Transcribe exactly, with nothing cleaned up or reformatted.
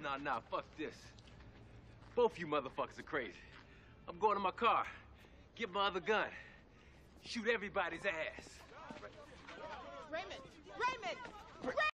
Nah, nah, fuck this. Both you motherfuckers are crazy. I'm going to my car, get my other gun, shoot everybody's ass. Raymond! Raymond! Raymond!